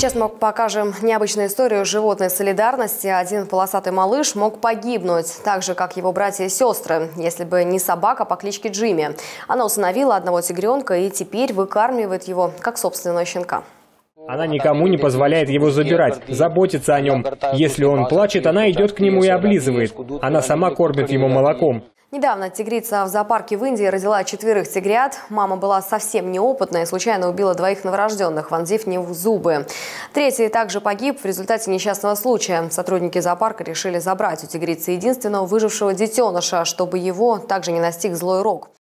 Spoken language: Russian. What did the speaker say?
Сейчас мы покажем необычную историю животной солидарности. Один полосатый малыш мог погибнуть, так же, как его братья и сестры, если бы не собака по кличке Джимми. Она усыновила одного тигренка и теперь выкармливает его, как собственного щенка. Она никому не позволяет его забирать, заботится о нем. Если он плачет, она идет к нему и облизывает. Она сама кормит его молоком. Недавно тигрица в зоопарке в Индии родила 4 тигрят. Мама была совсем неопытная и случайно убила 2 новорожденных, вонзив в в зубы. 3-й также погиб в результате несчастного случая. Сотрудники зоопарка решили забрать у тигрицы единственного выжившего детеныша, чтобы его также не настиг злой рок.